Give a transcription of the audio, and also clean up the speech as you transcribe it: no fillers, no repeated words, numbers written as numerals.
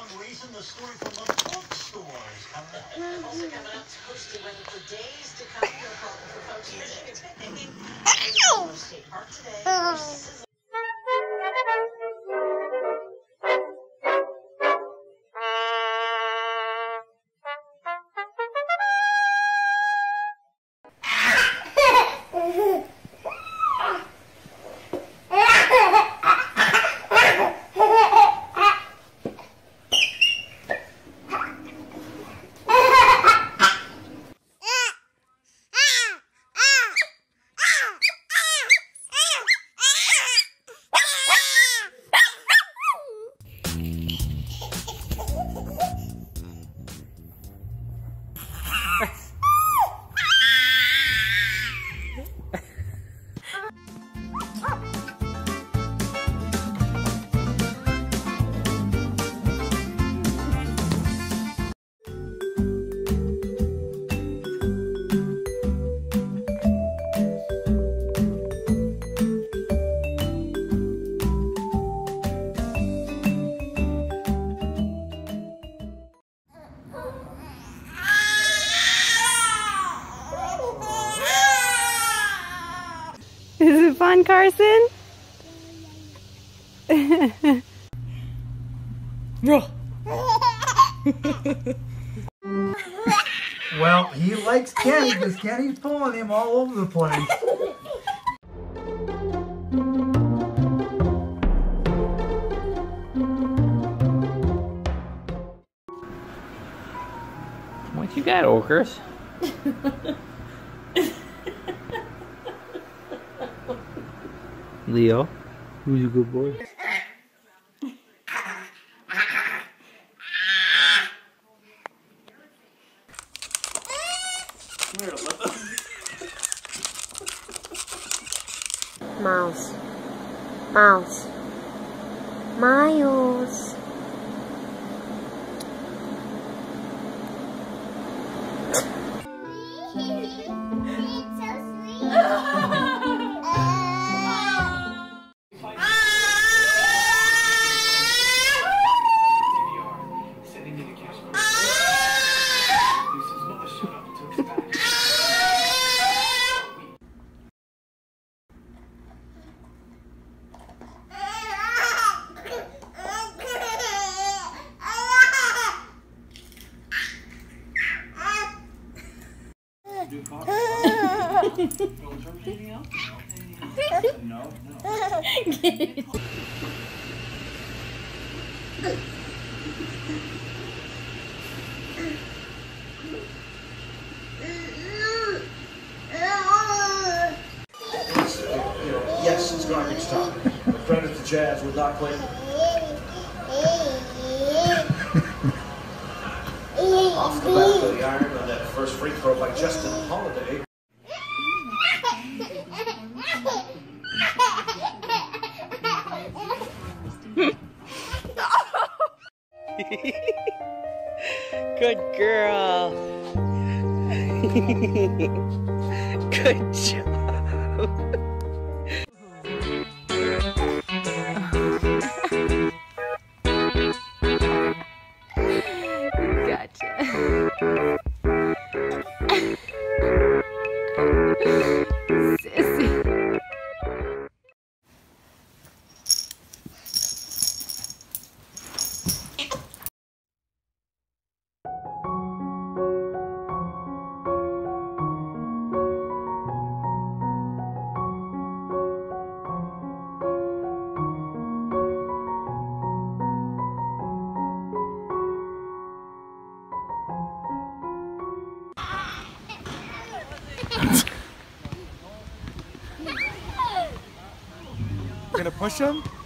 reason, the story from the bookstores. Also coming up, toasty weather for days to come. No problem for folks fishing and picnicking. State Park today. Is it fun, Carson? Well, he likes Kenny because Kenny's pulling him all over the place. What you got, Okers? Leo, who's a good boy? Miles. Miles. Miles. No. Yes, it's garbage time. But credit to Jazz would not play. Off the back of the iron on that first free throw by Justin Holiday. Good girl. Good job. Gotcha. Sissy. Gonna push him?